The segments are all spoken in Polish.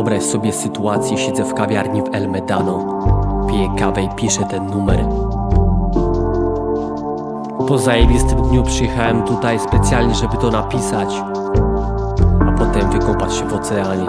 Wyobraź sobie sytuację, siedzę w kawiarni w El Medano, piję kawę i piszę ten numer. Po zajebistym dniu przyjechałem tutaj specjalnie, żeby to napisać, a potem wykąpać się w oceanie.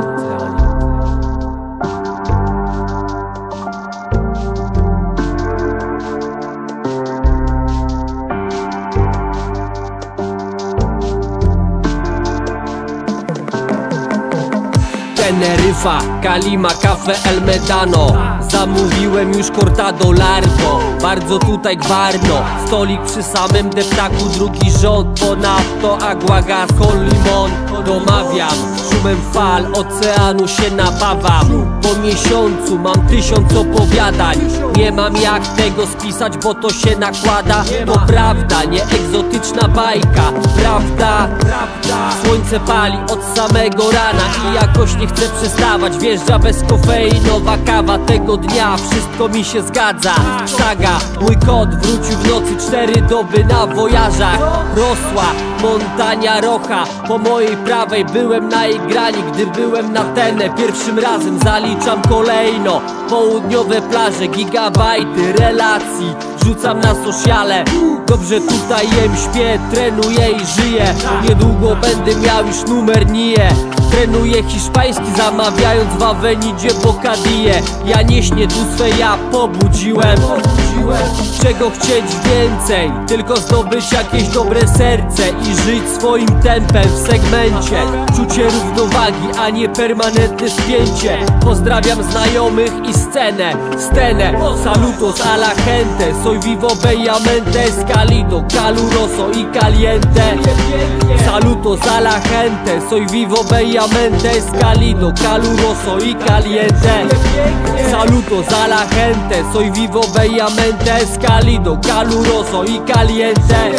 Teneryfa, Kalima, Cafe El Medano. Zamówiłem już cortado largo, bardzo tutaj gwarno. Stolik przy samym deptaku, drugi rząd. Ponadto agua, gaz, con limon. Domawiam, szumem fal oceanu się napawam. Po miesiącu mam 1000 opowiadań. Nie mam jak tego spisać, bo to się nakłada. To prawda, nie egzotyczna bajka. Prawda, słońce pali od samego rana i jakoś nie chcę przestawać. Wjeżdża bezkofeinowa kawa tego dnia, wszystko mi się zgadza. Saga, mój kot wrócił w nocy, 4 doby na wojażach. Rosła Montania Rocha, po mojej prawej byłem na jej grani, gdy byłem na Tenę. Pierwszym razem zaliczam kolejno południowe plaże, gigabajty relacji rzucam na sociale. Dobrze tutaj jem, śpię, trenuję i żyję. Niedługo będę miał już numer NIE. Trenuję hiszpański, zamawiając w Avenidzie Bocadille. Ja nie śnię tu swe, ja pobudziłem. Czego chcieć więcej? Tylko zdobyć jakieś dobre serce i żyć swoim tempem w segmencie. Czucie równowagi, a nie permanentne spięcie. Pozdrawiam znajomych i scenę. Salutos a la gente, soy vivo bellamente escalido, caluroso y caliente. Salutos a la gente, soy vivo bellamente escalido, caluroso y caliente. Salutos a la gente, soy vivo bellamente escalido, caluroso y caliente.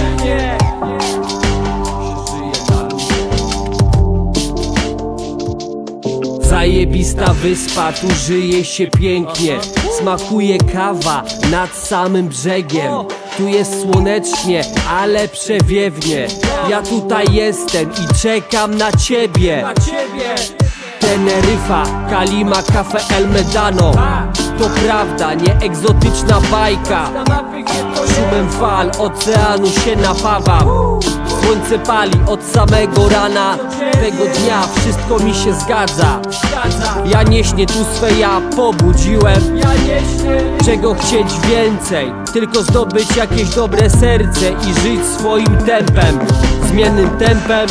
Zajebista wyspa, tu żyje się pięknie. Smakuje kawa nad samym brzegiem. Tu jest słonecznie, ale przewiewnie. Ja tutaj jestem i czekam na ciebie. Teneryfa, Kalima, Cafe El Medano. To prawda, nie egzotyczna bajka. Szumem fal oceanu się napawam. Słońce pali od samego rana tego dnia, wszystko mi się zgadza. Ja nie śnię tu swe, ja pobudziłem. Czego chcieć więcej? Tylko zdobyć jakieś dobre serce i żyć swoim tempem, zmiennym tempem.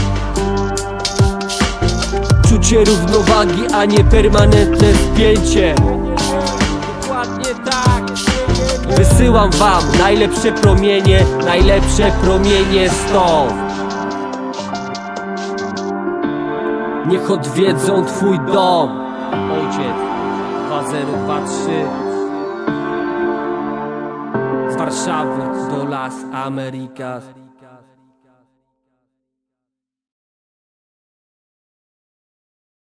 Czucie równowagi, a nie permanentne spięcie. Dokładnie tak. Wysyłam wam najlepsze promienie stąd. Niech odwiedzą twój dom. Ojciec 2023 z Warszawy do Las Americas.